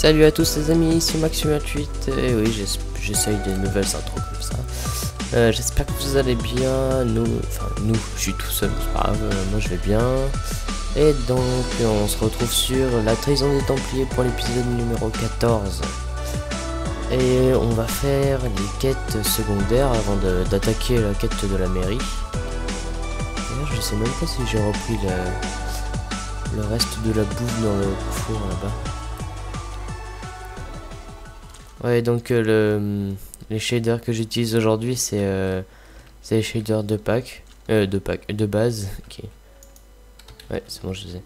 Salut à tous les amis, ici Max28 et oui j'essaye des nouvelles intros comme ça. J'espère que vous allez bien, nous, je suis tout seul, c'est pas grave, moi je vais bien. Et donc on se retrouve sur la trahison des Templiers pour l'épisode numéro 14. Et on va faire les quêtes secondaires avant d'attaquer la quête de la mairie. D'ailleurs je sais même pas si j'ai repris le reste de la bouffe dans le four là-bas. Ouais, donc les shaders que j'utilise aujourd'hui c'est les shaders de base. Ok. Ouais, c'est bon, je sais.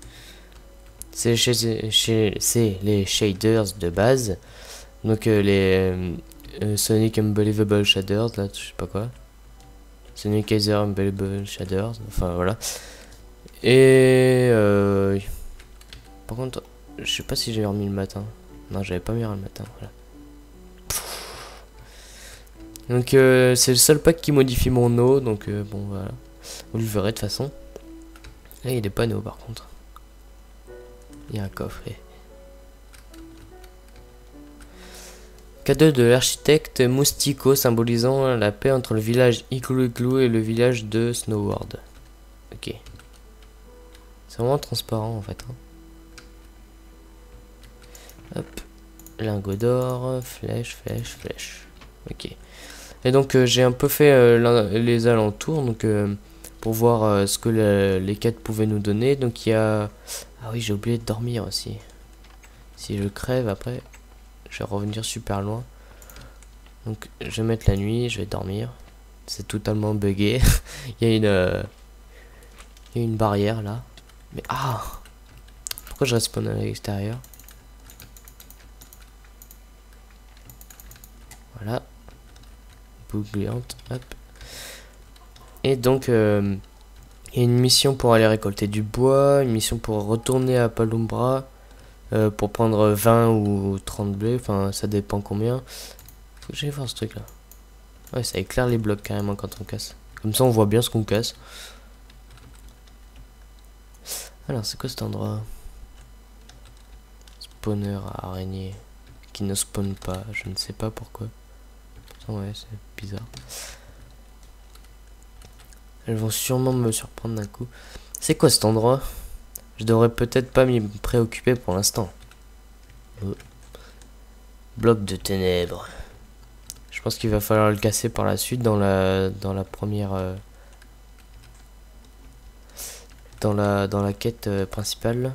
C'est les shaders de base. Donc les Sonic Unbelievable Shaders, là, je sais pas quoi. Sonic Kaiser Unbelievable Shaders, enfin voilà. Et par contre, je sais pas si j'ai remis le matin. Non, j'avais pas mis le matin, voilà. Donc c'est le seul pack qui modifie mon eau, donc bon voilà. Vous le verrez de toute façon. Là il y a des panneaux par contre. Il y a un coffret. Cadeau de l'architecte Moustico symbolisant la paix entre le village Igloo Igloo et le village de Snowworld. Ok. C'est vraiment transparent en fait. Hein. Hop. Lingot d'or, flèche. Ok. Et donc j'ai un peu fait les alentours donc pour voir ce que les quêtes pouvaient nous donner. Donc il y a... Ah oui, j'ai oublié de dormir aussi. Si je crève après, je vais revenir super loin. Donc je vais mettre la nuit, je vais dormir. C'est totalement buggé. Il y a une barrière là. Mais ah, pourquoi je respawn à l'extérieur? Voilà. Bougliante, hop. Et donc il y a une mission pour aller récolter du bois, une mission pour retourner à Palumbra pour prendre 20 ou 30 blés, enfin ça dépend combien. Faut que j'aille voir ce truc là. Ouais, ça éclaire les blocs carrément quand on casse. Comme ça on voit bien ce qu'on casse. Alors c'est quoi cet endroit? Spawner à araignée qui ne spawn pas, je ne sais pas pourquoi. Ouais, c'est bizarre. Elles vont sûrement me surprendre d'un coup. C'est quoi cet endroit? Je devrais peut-être pas m'y préoccuper pour l'instant. Bloc de ténèbres. Je pense qu'il va falloir le casser par la suite dans la première dans la quête principale.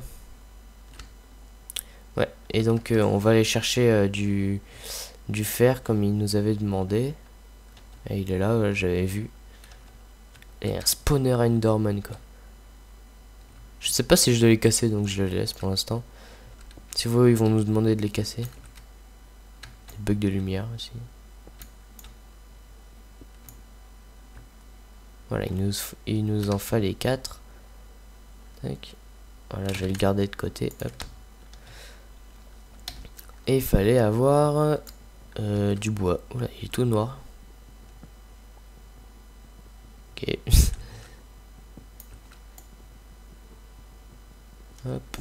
Ouais, et donc on va aller chercher du fer comme il nous avait demandé. Et il est là, j'avais vu. Et un spawner Enderman quoi. Je sais pas si je dois les casser donc je les laisse pour l'instant. Si vous ils vont nous demander de les casser. Des bugs de lumière aussi. Voilà, il nous en fallait 4. Tac. Voilà, je vais le garder de côté. Hop. Et il fallait avoir du bois. Oula, il est tout noir. Ok. Hop.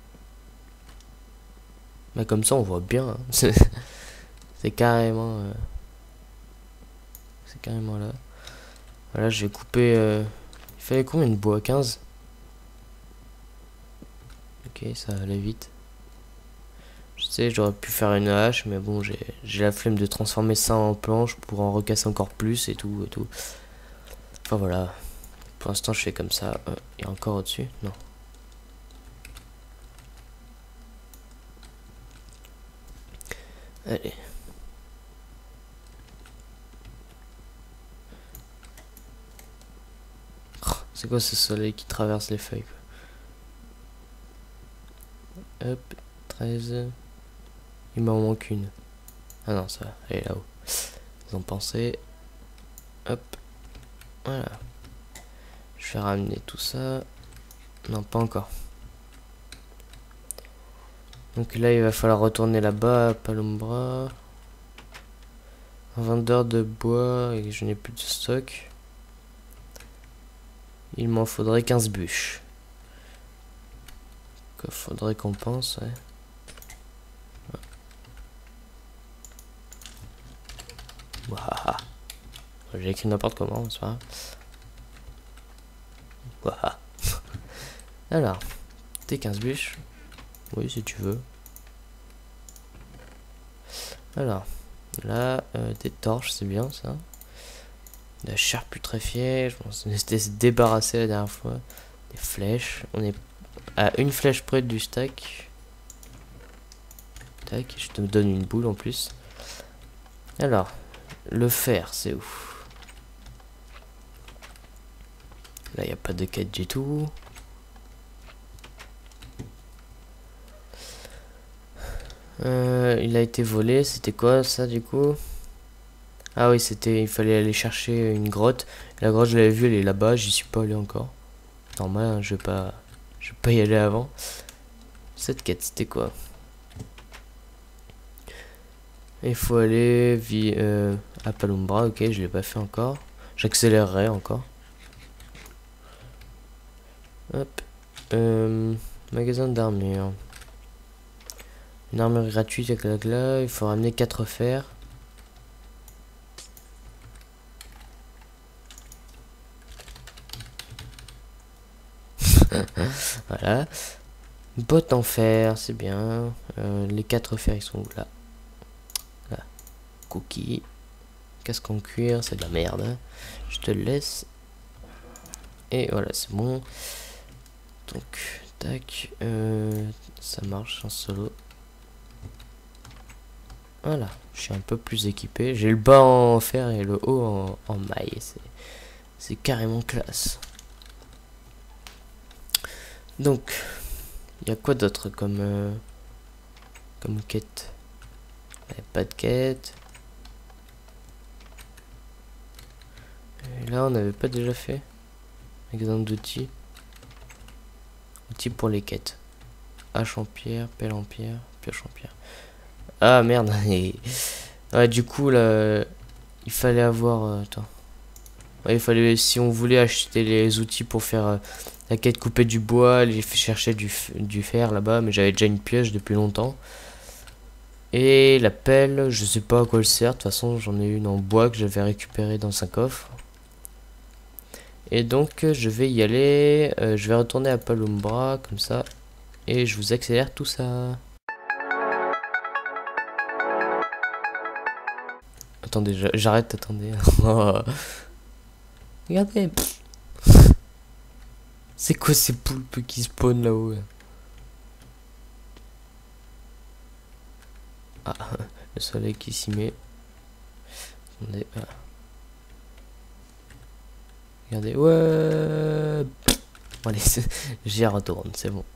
Bah comme ça on voit bien. Hein. C'est carrément là. Voilà, j'ai coupé il fallait combien de bois? 15. Ok, ça allait vite. Je sais, j'aurais pu faire une hache, mais bon, j'ai la flemme de transformer ça en planche pour en recasser encore plus et tout. Enfin voilà. Pour l'instant, je fais comme ça. Il y a encore au-dessus? Non. Allez. Oh, c'est quoi ce soleil qui traverse les feuilles quoi. Hop, 13. Il m'en manque une. Ah non, ça va, elle est là-haut. Ils ont pensé. Hop. Voilà. Je vais ramener tout ça. Non, pas encore. Donc là, il va falloir retourner là-bas à Palumbra. Un vendeur de bois et je n'ai plus de stock. Il m'en faudrait 15 bûches. Faudrait qu'on pense, ouais. Wahaha. J'ai écrit n'importe comment, c'est pas grave. Wahaha. Alors, t'es 15 bûches. Oui, si tu veux. Alors, là, des torches, c'est bien ça. De la chair putréfiée, je pense qu'on s'était débarrassé la dernière fois. Des flèches, on est à une flèche près du stack. Tac, je te donne une boule en plus. Alors, le fer, c'est où? Là, il n'y a pas de quête du tout. Il a été volé, c'était quoi ça du coup? Ah oui, c'était, il fallait aller chercher une grotte. La grotte, je l'avais vue, elle est là-bas, j'y suis pas allé encore. Normal, hein, je vais pas y aller avant. Cette quête, c'était quoi? Il faut aller à Palumbra, ok, je l'ai pas fait encore. J'accélérerai encore. Hop. Magasin d'armure. Une armure gratuite avec là, il faut ramener 4 fers. Voilà. Bottes en fer, c'est bien. Les 4 fers, ils sont où là? Là. Cookie. Casque en cuir, c'est de la merde. Je te le laisse. Et voilà, c'est bon. Donc, tac. Ça marche en solo. Voilà, je suis un peu plus équipé. J'ai le bas en fer et le haut en maille. C'est carrément classe. Donc, il y a quoi d'autre comme quête? Il n'y a pas de quête. Et là, on n'avait pas déjà fait. Magasin d'outils. Outils pour les quêtes. Hache en pierre, pelle en pierre, pioche en pierre. Ah merde. Ouais, du coup là, il fallait avoir attends. Ouais, il fallait, si on voulait acheter les outils pour faire la quête couper du bois, aller chercher du fer là-bas, mais j'avais déjà une pioche depuis longtemps. Et la pelle, je sais pas à quoi elle sert, de toute façon j'en ai une en bois que j'avais récupérée dans un coffre. Et donc je vais y aller, je vais retourner à Palumbra comme ça, et je vous accélère tout ça. Attendez, j'arrête, attendez. Regardez. C'est quoi ces poulpes qui spawnent là-haut? Ah, le soleil qui s'y met. Attendez. Ah. Regardez. Ouais. Bon, allez, j'y retourne, c'est bon.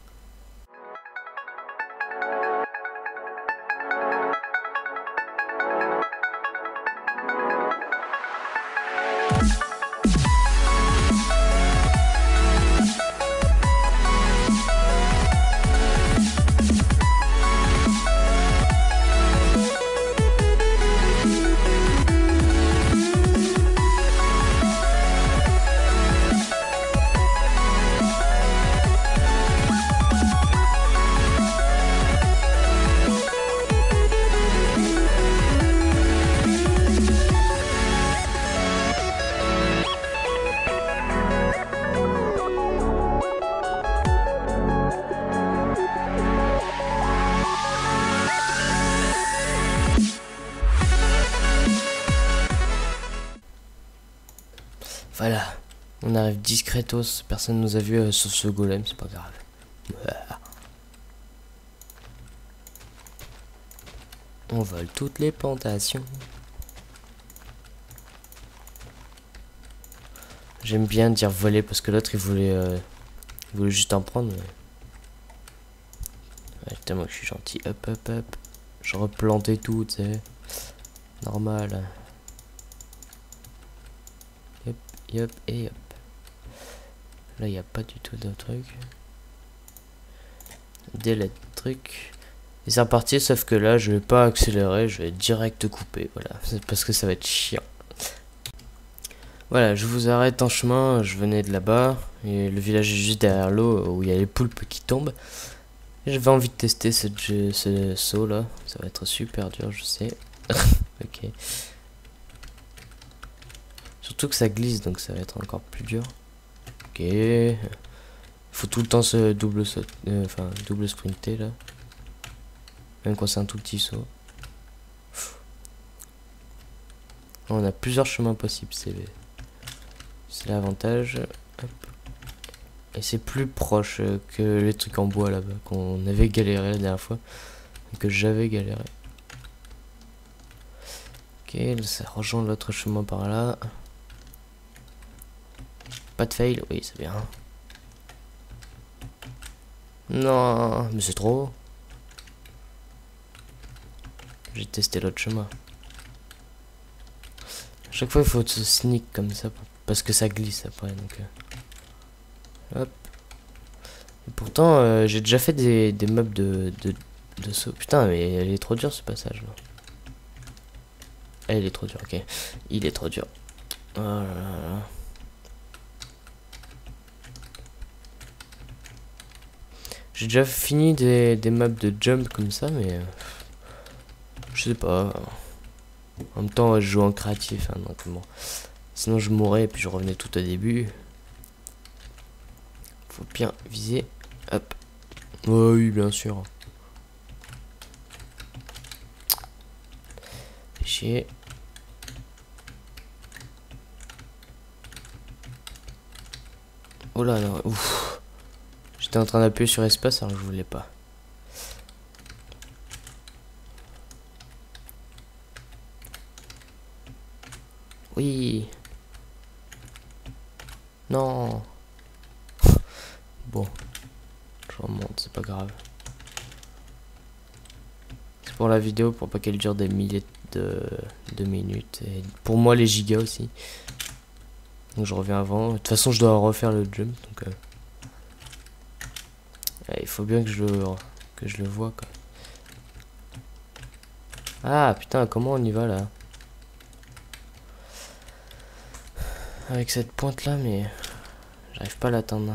Voilà, on arrive discretos, personne nous a vu sauf ce golem, c'est pas grave. On vole toutes les plantations. J'aime bien dire voler parce que l'autre il voulait juste en prendre. Mais... ouais, tellement que je suis gentil. Hop, hop, hop. Je replantais tout, tu sais. Normal. Hop, hop et hop. Là, il n'y a pas du tout de truc. Delete truc. Et c'est reparti, sauf que là, je vais pas accélérer, je vais direct couper. Voilà, c'est parce que ça va être chiant. Voilà, je vous arrête en chemin, je venais de là-bas. Et le village est juste derrière l'eau où il y a les poulpes qui tombent. J'avais envie de tester ce saut là. Ça va être super dur, je sais. Ok. Surtout que ça glisse, donc ça va être encore plus dur. Ok. Faut tout le temps se double saut, enfin double sprinter là. Même quand c'est un tout petit saut. On a plusieurs chemins possibles, c'est l'avantage. Et c'est plus proche que les trucs en bois là-bas qu'on avait galéré la dernière fois. Que j'avais galéré. Ok, ça rejoint l'autre chemin par là. Pas de fail, oui c'est bien. Non, mais c'est trop. J'ai testé l'autre chemin. À chaque fois il faut se sneak comme ça parce que ça glisse après donc. Hop. Et pourtant j'ai déjà fait des mobs de saut. Putain mais elle est trop dure ce passage là. Elle est trop dure, ok. Il est trop dur. Oh là là. J'ai déjà fini des maps de jump comme ça mais je sais pas. En même temps je joue en créatif hein, donc bon. Sinon je mourrais et puis je revenais tout au début. Faut bien viser. Hop. Oh, oui bien sûr. Fais chier. Oh là là. Ouf. J'étais en train d'appuyer sur espace alors que je voulais pas. Oui. Non. Bon. Je remonte, c'est pas grave. C'est pour la vidéo, pour pas qu'elle dure des milliers de minutes. Et pour moi, les gigas aussi. Donc je reviens avant. De toute façon, je dois refaire le jump. Donc il faut bien que je le vois quoi. Ah putain, comment on y va là? Avec cette pointe là, mais j'arrive pas à l'atteindre.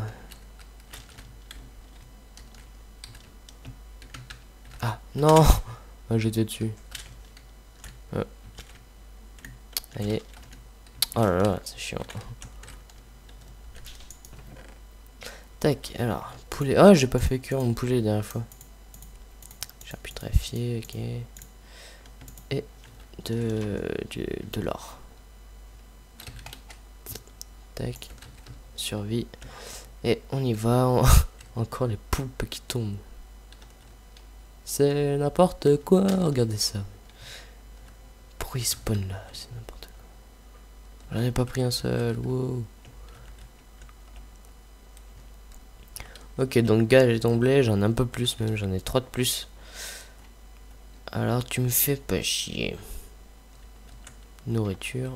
Ah non. Ah, j'étais dessus. Allez. Oh là là, c'est chiant. Tac, alors, poulet. Ah, j'ai pas fait cuire mon poulet la dernière fois. J'ai pu traffier, ok. Et de l'or. Tac. Survie. Et on y va. Encore les poulpes qui tombent. C'est n'importe quoi. Regardez ça. Pourquoi il spawn là? C'est n'importe quoi. J'en ai pas pris un seul. Wow. Ok, donc gars, j'ai tombé. J'en ai un peu plus même. J'en ai 3 de plus. Alors tu me fais pas chier. Nourriture.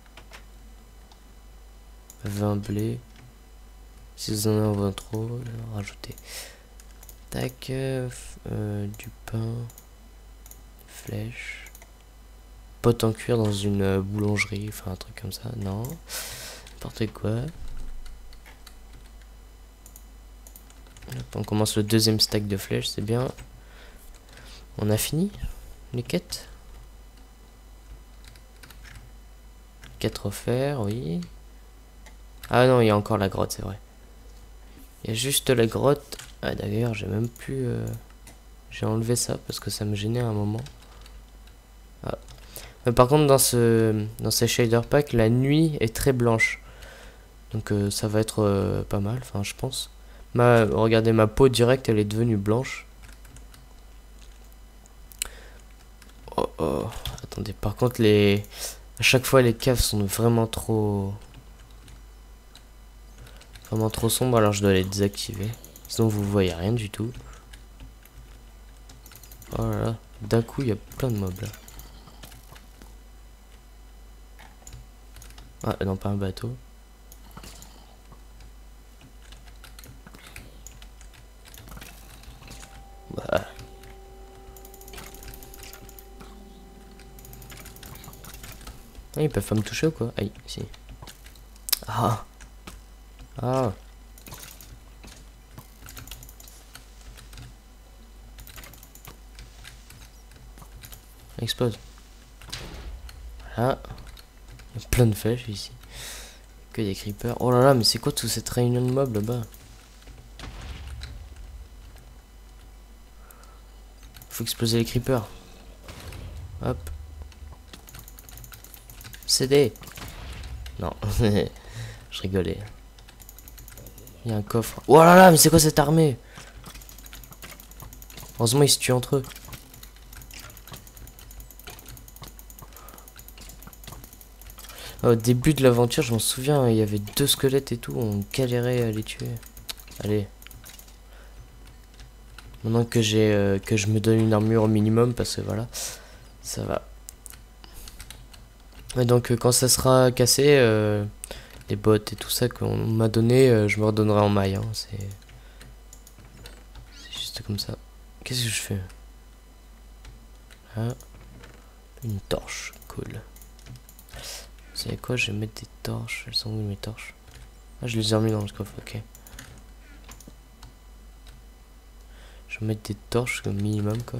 20 blés. Si vous en avez trop, rajouter. Tac. Du pain. Flèche. Pote en cuir dans une boulangerie. Enfin un truc comme ça. Non. N'importe quoi. Hop, on commence le deuxième stack de flèches. C'est bien. On a fini les quêtes. 4 offerts, oui. Ah non, il y a encore la grotte, c'est vrai. Il y a juste la grotte. Ah d'ailleurs, j'ai même plus... J'ai enlevé ça parce que ça me gênait à un moment. Ah. Mais par contre, dans ces shader packs, la nuit est très blanche. Donc ça va être pas mal, enfin je pense. Regardez, ma peau directe, elle est devenue blanche. Oh oh, attendez, par contre à chaque fois les caves sont vraiment trop sombres, alors je dois les désactiver. Sinon vous voyez rien du tout. Oh là là, d'un coup il y a plein de mobs là. Ah non, pas un bateau. Bah. Ah, ils peuvent pas me toucher ou quoi? Aïe, si. Ah. Ah. Explose. Voilà. Il y a plein de flèches ici. Que des creepers. Oh là là, mais c'est quoi toute cette réunion de mobs là-bas? Faut exploser les creepers. Hop. CD. Non. Je rigolais. Il y a un coffre. Oh là là, mais c'est quoi cette armée? Heureusement, ils se tuent entre eux. Au début de l'aventure, je m'en souviens, il y avait 2 squelettes et tout. On galérait à les tuer. Allez. Maintenant que j'ai que je me donne une armure au minimum, parce que voilà, ça va. Et donc quand ça sera cassé, les bottes et tout ça qu'on m'a donné, je me redonnerai en maille. Hein. C'est juste comme ça. Qu'est-ce que je fais? Ah, une torche, cool. Vous savez quoi? Je vais mettre des torches. Elles sont où mes torches? Ah, je les ai remis dans le coffre, ok. Je vais mettre des torches comme minimum quoi.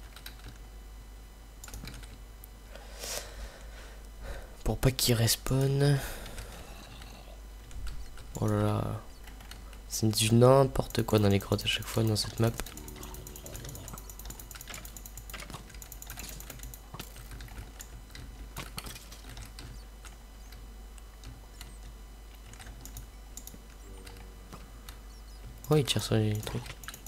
Pour pas qu'ils respawnent. Oh là là. C'est du n'importe quoi dans les grottes à chaque fois dans cette map. Oh, il tire sur les trucs.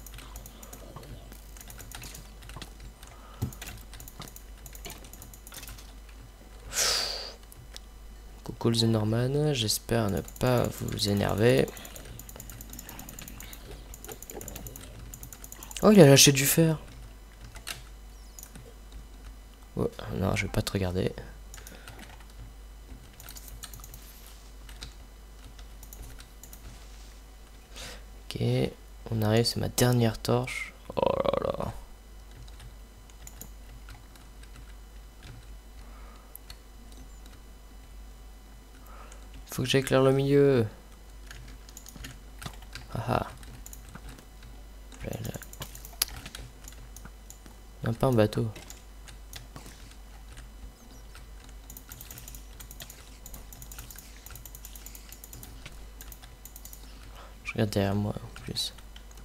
Coucou le Norman, j'espère ne pas vous énerver. Oh, il a lâché du fer. Oh, non, je vais pas te regarder. Ok, on arrive, c'est ma dernière torche. Oh là là. Faut que j'éclaire le milieu. Haha. Même pas un bateau. Je regarde derrière moi en plus.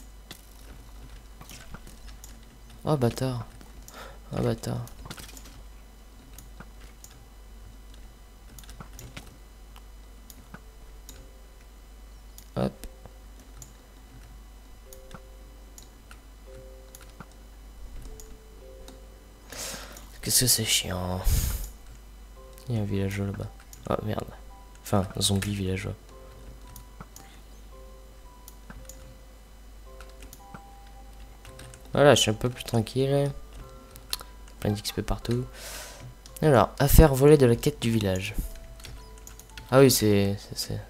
Oh bâtard. Oh bâtard. Hop. Qu'est-ce que c'est chiant. Il y a un villageois là-bas. Oh merde. Enfin, un zombie villageois. Voilà, je suis un peu plus tranquille. Plein d'XP partout. Alors, affaire volée de la quête du village. Ah oui, c'est...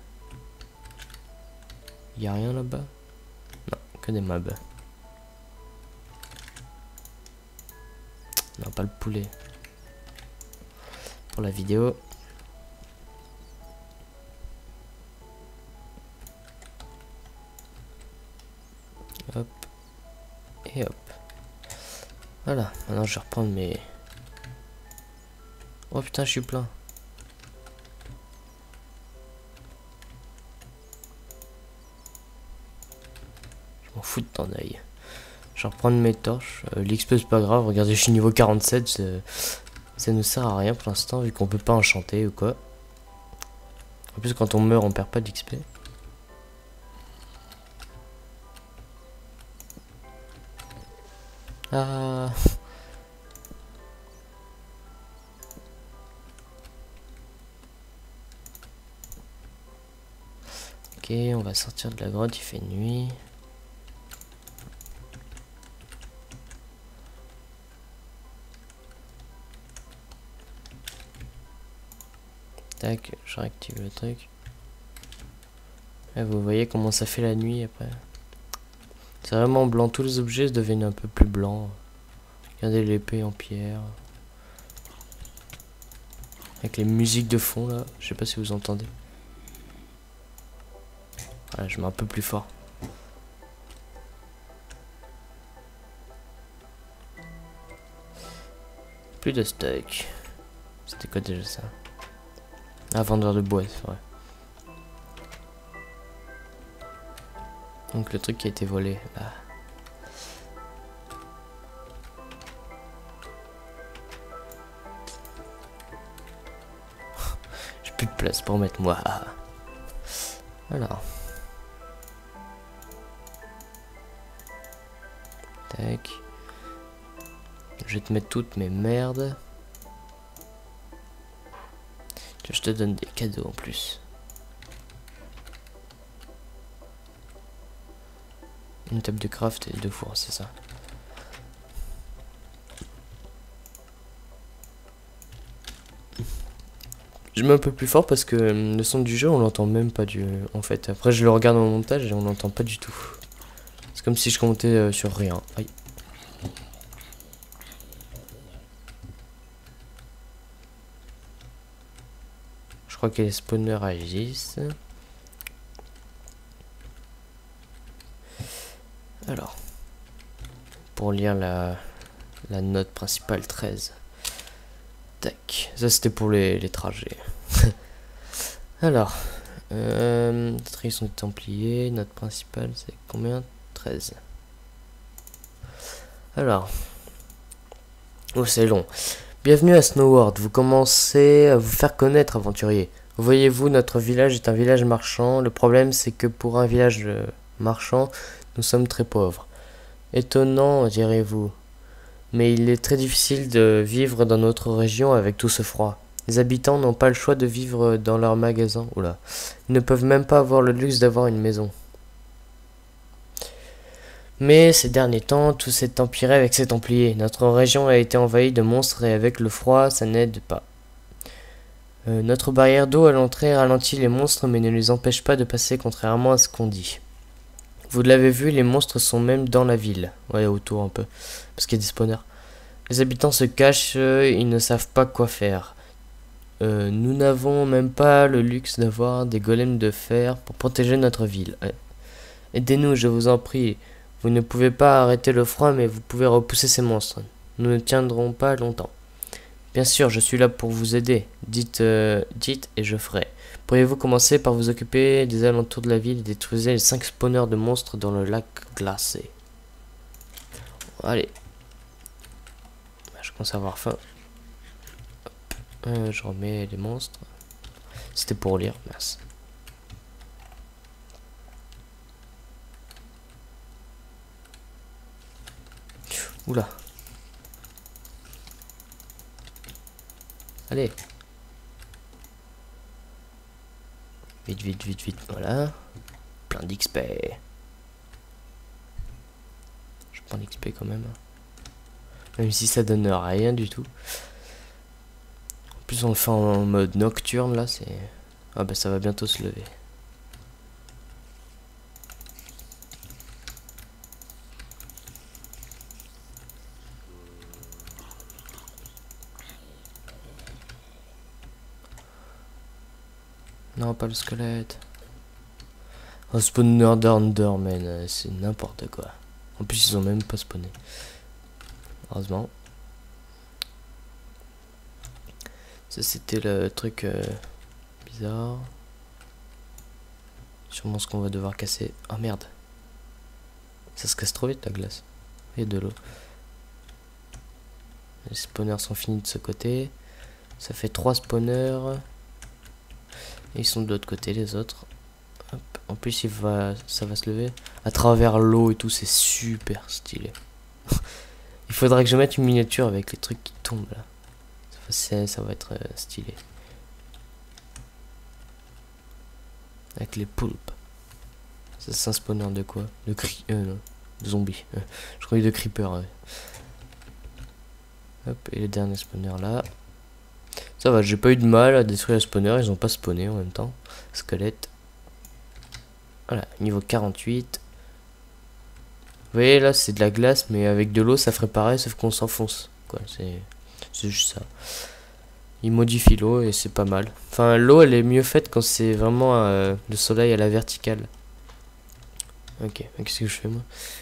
Il y a rien là-bas? Non, que des mobs. Non, pas le poulet. Pour la vidéo. Hop. Et hop. Voilà, maintenant je vais reprendre mes... Oh putain, je suis plein. Je m'en fous de ton œil. Je vais reprendre mes torches. L'XP c'est pas grave, regardez, je suis niveau 47. Ça ne sert à rien pour l'instant vu qu'on peut pas enchanter ou quoi. En plus quand on meurt on perd pas d'XP. Ah. Ok, on va sortir de la grotte, il fait nuit. Tac, je réactive le truc. Et vous voyez comment ça fait la nuit après. C'est vraiment blanc, tous les objets deviennent un peu plus blancs. Regardez l'épée en pierre. Avec les musiques de fond là, je sais pas si vous entendez. Voilà, je mets un peu plus fort. Plus de stock. C'était quoi déjà ça? Ah, vendeur de bois, c'est vrai. Donc le truc qui a été volé, là. J'ai plus de place pour mettre moi. Alors. Tac. Je vais te mettre toutes mes merdes. Je te donne des cadeaux en plus. Une table de craft et 2 fours, c'est ça. Je mets un peu plus fort parce que le son du jeu on l'entend même pas en fait. Après je le regarde en montage et on l'entend pas du tout. C'est comme si je comptais sur rien. Aïe. Je crois que les spawners agissent. Alors, pour lire la note principale 13. Tac, ça c'était pour les trajets. Alors, trahison des Templiers, note principale c'est combien? 13. Alors, oh c'est long. Bienvenue à Snowworld, vous commencez à vous faire connaître, aventurier. Voyez-vous, notre village est un village marchand. Le problème c'est que pour un village marchand, nous sommes très pauvres. Étonnant, direz-vous. Mais il est très difficile de vivre dans notre région avec tout ce froid. Les habitants n'ont pas le choix de vivre dans leurs magasins. Oula. Ils ne peuvent même pas avoir le luxe d'avoir une maison. Mais ces derniers temps, tout s'est empiré avec ces Templiers. Notre région a été envahie de monstres et avec le froid, ça n'aide pas. Notre barrière d'eau à l'entrée ralentit les monstres mais ne les empêche pas de passer contrairement à ce qu'on dit. Vous l'avez vu, les monstres sont même dans la ville. Ouais, autour un peu. Parce qu'il y a des spawners. Les habitants se cachent, ils ne savent pas quoi faire. Nous n'avons même pas le luxe d'avoir des golems de fer pour protéger notre ville. Aidez-nous, je vous en prie. Vous ne pouvez pas arrêter le froid, mais vous pouvez repousser ces monstres. Nous ne tiendrons pas longtemps. Bien sûr, je suis là pour vous aider. Dites et je ferai. Pourriez-vous commencer par vous occuper des alentours de la ville et détruisez les 5 spawners de monstres dans le lac glacé. Allez. Je commence à avoir faim. Je remets les monstres. C'était pour lire, mince. Oula. Allez. Vite, vite, vite, vite. Voilà. Plein d'XP. Je prends l'XP quand même. Même si ça donne rien du tout. En plus on le fait en mode nocturne là, c'est... Ah bah ça va bientôt se lever. Non, pas le squelette. Un spawner d'Enderman, c'est n'importe quoi. En plus, ils ont même pas spawné. Heureusement. Ça, c'était le truc bizarre. Sûrement ce qu'on va devoir casser. Ah merde. Ça se casse trop vite la glace. Il y a de l'eau. Les spawners sont finis de ce côté. Ça fait 3 spawners. Et ils sont de l'autre côté les autres. Hop. En plus ça va se lever à travers l'eau et tout, c'est super stylé. Il faudrait que je mette une miniature avec les trucs qui tombent là. Ça va être stylé. Avec les poulpes. Ça c'est un spawner de quoi? De non, de zombies. Je croyais de creeper. Ouais. Hop, et les derniers spawners là. Ça va, j'ai pas eu de mal à détruire les spawners, ils ont pas spawné en même temps. Squelette. Voilà, niveau 48. Vous voyez là, c'est de la glace, mais avec de l'eau ça ferait pareil, sauf qu'on s'enfonce. Quoi, c'est juste ça. Il modifie l'eau et c'est pas mal. Enfin, l'eau elle est mieux faite quand c'est vraiment le soleil à la verticale. Ok, qu'est-ce que je fais moi?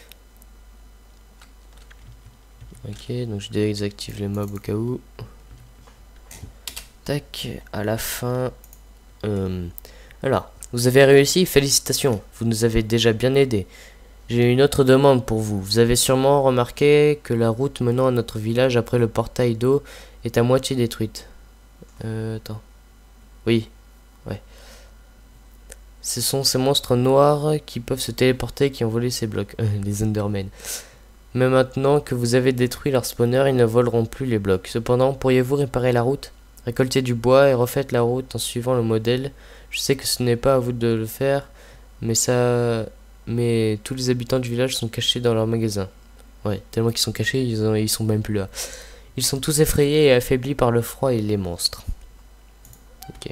Ok, donc je désactive les mobs au cas où. Tac, à la fin, Alors, vous avez réussi, félicitations, vous nous avez déjà bien aidés. J'ai une autre demande pour vous. Vous avez sûrement remarqué que la route menant à notre village après le portail d'eau est à moitié détruite. Attends. Oui, ouais. Ce sont ces monstres noirs qui peuvent se téléporter qui ont volé ces blocs. Les Endermen. Mais maintenant que vous avez détruit leur spawner, ils ne voleront plus les blocs. Cependant, pourriez-vous réparer la route? Récoltez du bois et refaites la route en suivant le modèle. Je sais que ce n'est pas à vous de le faire, mais tous les habitants du village sont cachés dans leur magasin. Ouais, tellement qu'ils sont cachés, ils sont même plus là. Ils sont tous effrayés et affaiblis par le froid et les monstres. Ok.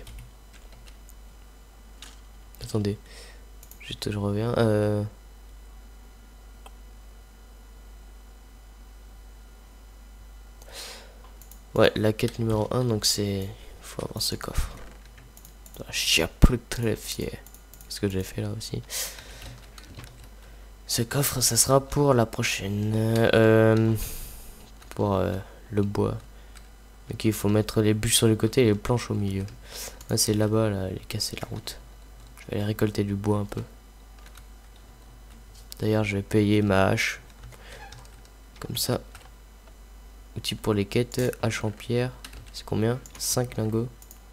Attendez. Juste, je reviens. Ouais, la quête numéro 1, donc c'est... faut avoir ce coffre. Je suis plus très fier. Ce que j'ai fait là aussi. Ce coffre, ça sera pour la prochaine. Pour le bois. Ok, il faut mettre les bûches sur le côté et les planches au milieu. Ah, c'est là-bas, là, les casser la route. Je vais aller récolter du bois un peu. D'ailleurs, je vais payer ma hache. Comme ça. Outils pour les quêtes, hache en pierre. C'est combien? 5 lingots.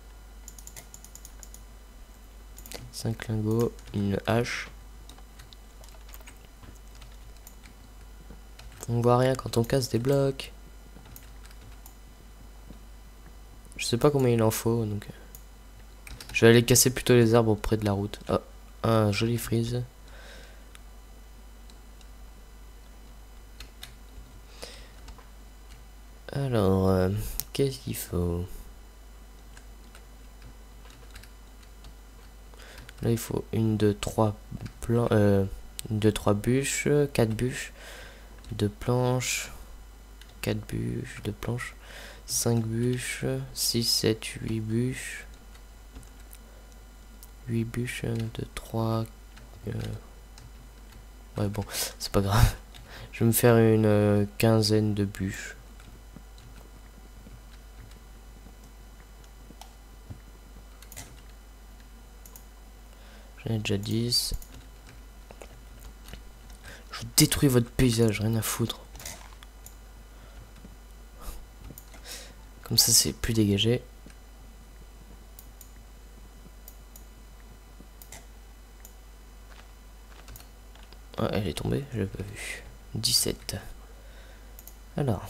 5 lingots, une hache. On voit rien quand on casse des blocs. Je sais pas combien il en faut, donc... je vais aller casser plutôt les arbres près de la route. Oh, un joli freeze. Alors, qu'est-ce qu'il faut? Là, il faut une, deux, trois plans, une, deux, trois bûches, 4 bûches, 2 planches, 4 bûches, 2 planches, 5 bûches, 6, 7, 8 bûches, 8 bûches, 1, 2, 3, ouais, bon, c'est pas grave. Je vais me faire une quinzaine de bûches. J'en ai déjà 10. Je détruis votre paysage, rien à foutre. Comme ça, c'est plus dégagé. Ah, elle est tombée, je l'ai pas vu. 17. Alors.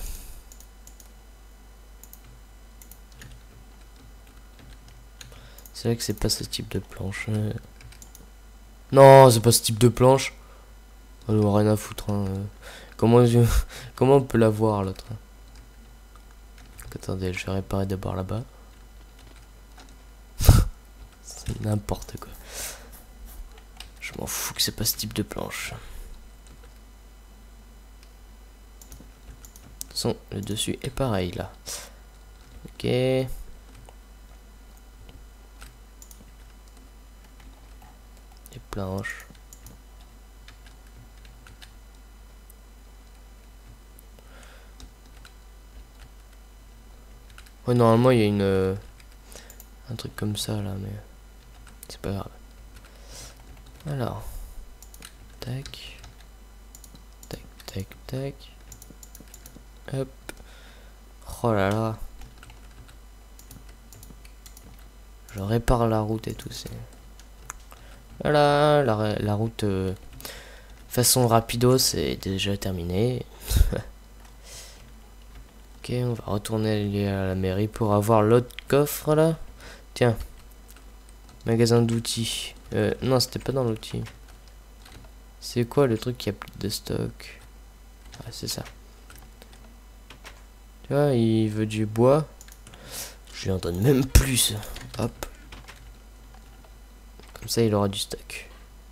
C'est vrai que c'est pas ce type de planche. Non, c'est pas ce type de planche. On a rien à foutre. Hein. Comment on peut la voir l'autre? Attendez, je vais réparer d'abord là-bas. C'est n'importe quoi. Je m'en fous que c'est pas ce type de planche. De toute façon, le dessus est pareil là. Ok. Les planches. Ouais, normalement il y a une un truc comme ça là, mais c'est pas grave. Alors, tac, tac, tac, tac, hop. Oh là là, je répare la route et tout. C'est voilà, la route façon rapido, c'est déjà terminé. Ok, on va retourner aller à la mairie pour avoir l'autre coffre là. Tiens, magasin d'outils. Non, c'était pas dans l'outil. C'est quoi le truc qui a plus de stock? Ah, c'est ça. Tu vois, il veut du bois. Je lui en donne même plus. Hop. Comme ça, il aura du stock.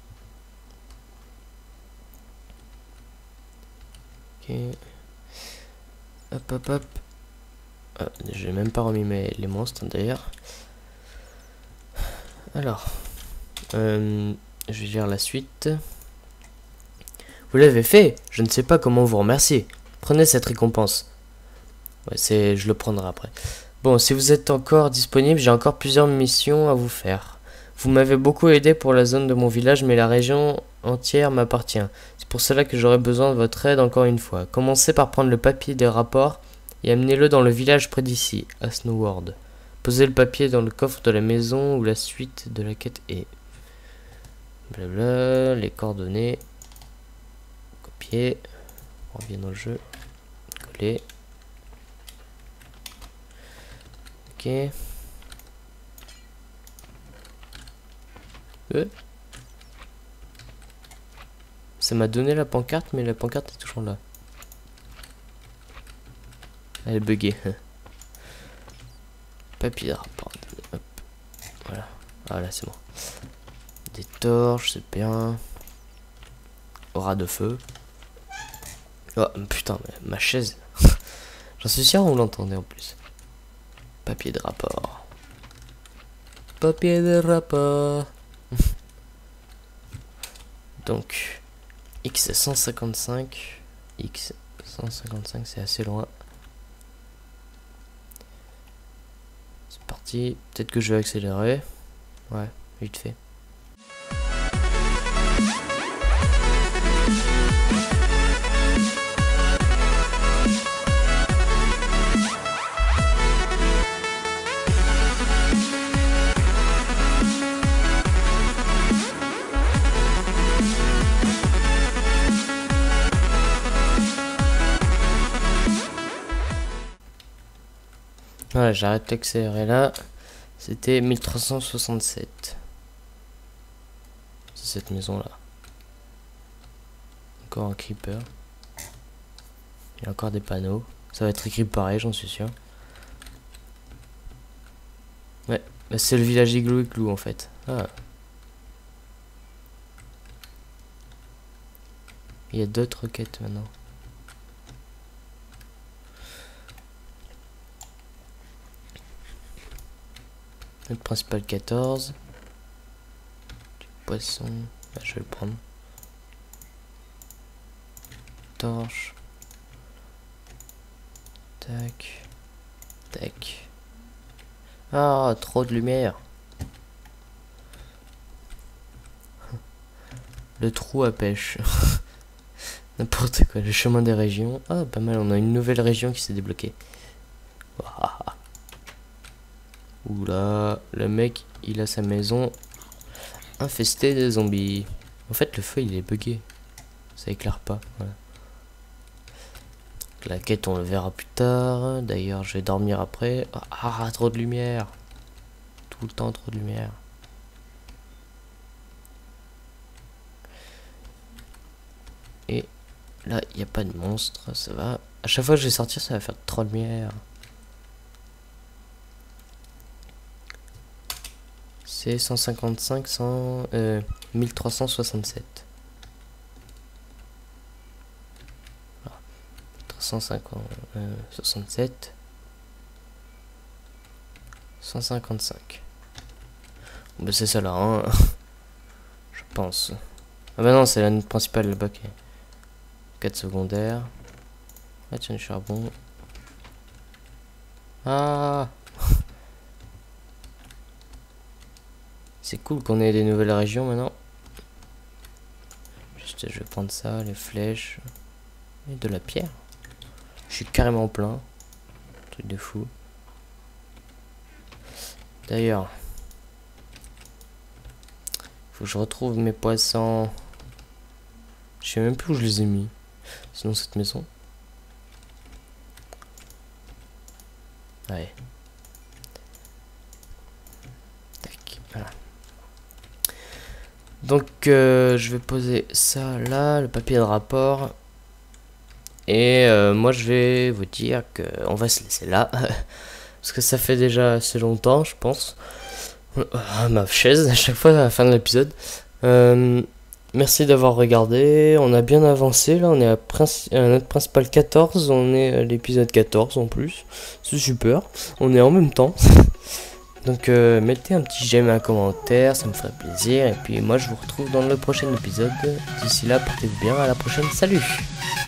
Ok. Hop, hop, hop. Ah, j'ai même pas remis les monstres d'ailleurs. Alors. Je vais lire la suite. Vous l'avez fait. Je ne sais pas comment vous remercier. Prenez cette récompense. Ouais, je le prendrai après. Bon, si vous êtes encore disponible, j'ai encore plusieurs missions à vous faire. Vous m'avez beaucoup aidé pour la zone de mon village, mais la région entière m'appartient. C'est pour cela que j'aurai besoin de votre aide encore une fois. Commencez par prendre le papier des rapports et amenez-le dans le village près d'ici, à Snowworld. Posez le papier dans le coffre de la maison où la suite de la quête est. Blabla, les coordonnées. Copier. On revient dans le jeu. Coller. Ok. Ça m'a donné la pancarte, mais la pancarte est toujours là. Elle est buggée. Papier de rapport. Hop. Voilà. Ah là c'est bon. Des torches, c'est bien. Aura de feu. Oh putain, ma chaise. J'en suis sûr, on l'entendait en plus. Papier de rapport. Papier de rapport. Donc, X 155. X 155, c'est assez loin. C'est parti. Peut-être que je vais accélérer. Ouais, vite fait. Voilà, j'arrête d'accélérer là. C'était 1367. C'est cette maison là. Encore un creeper. Il y a encore des panneaux. Ça va être écrit pareil, j'en suis sûr. Ouais, bah c'est le village igloo igloo en fait. Ah. Il y a d'autres quêtes maintenant. Notre principal 14. Du poisson. Bah, je vais le prendre. Torche. Tac. Tac. Ah, trop de lumière. Le trou à pêche. N'importe quoi. Le chemin des régions. Ah, pas mal. On a une nouvelle région qui s'est débloquée. Waouh. Oula, le mec, il a sa maison infestée de zombies. En fait, le feu, il est bugué. Ça éclaire pas. Voilà. La quête, on le verra plus tard. D'ailleurs, je vais dormir après. Ah, trop de lumière. Tout le temps, trop de lumière. Et là, il n'y a pas de monstre. Ça va. À chaque fois que je vais sortir, ça va faire trop de lumière. C'est 155, 1367. Voilà. 367. 155. Bon, bah c'est ça là, hein. Je pense. Ah bah non, c'est la note principale là-bas qui est 4 secondaires. Ah tiens, du charbon. Ah. C'est cool qu'on ait des nouvelles régions maintenant. Juste, je vais prendre ça, les flèches. Et de la pierre. Je suis carrément plein. Truc de fou. D'ailleurs, faut que je retrouve mes poissons. Je sais même plus où je les ai mis. Sinon cette maison. Ouais. Tac, voilà. Donc je vais poser ça là, le papier de rapport. Et moi je vais vous dire que on va se laisser là. Parce que ça fait déjà assez longtemps, je pense. Ma chaise à chaque fois à la fin de l'épisode. Merci d'avoir regardé. On a bien avancé. Là on est à notre principal 14. On est à l'épisode 14 en plus. C'est super. On est en même temps. Donc mettez un petit j'aime et un commentaire, ça me ferait plaisir. Et puis moi je vous retrouve dans le prochain épisode. D'ici là, portez-vous bien, à la prochaine, salut!